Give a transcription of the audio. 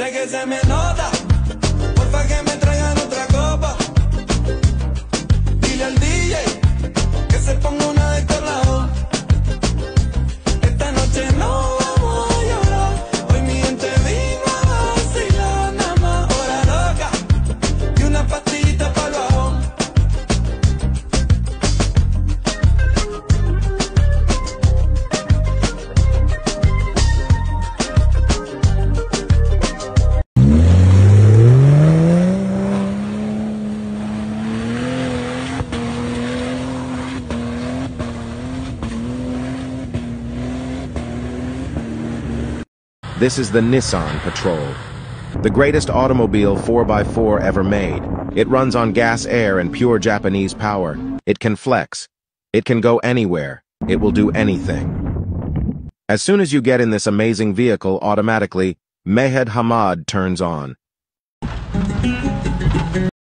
Dile que se me nota, porfa que me traigan otra copa. Dile al DJ que se ponga una de este lado. Esta noche no vamos a llorar, hoy mi gente vino a vacilar. Nada más hora loca y una pastillita para el bajón. This is the Nissan Patrol, the greatest automobile 4x4 ever made. It runs on gas, air, and pure Japanese power. It can flex. It can go anywhere. It will do anything. As soon as you get in this amazing vehicle, automatically, Mehed Hamad turns on.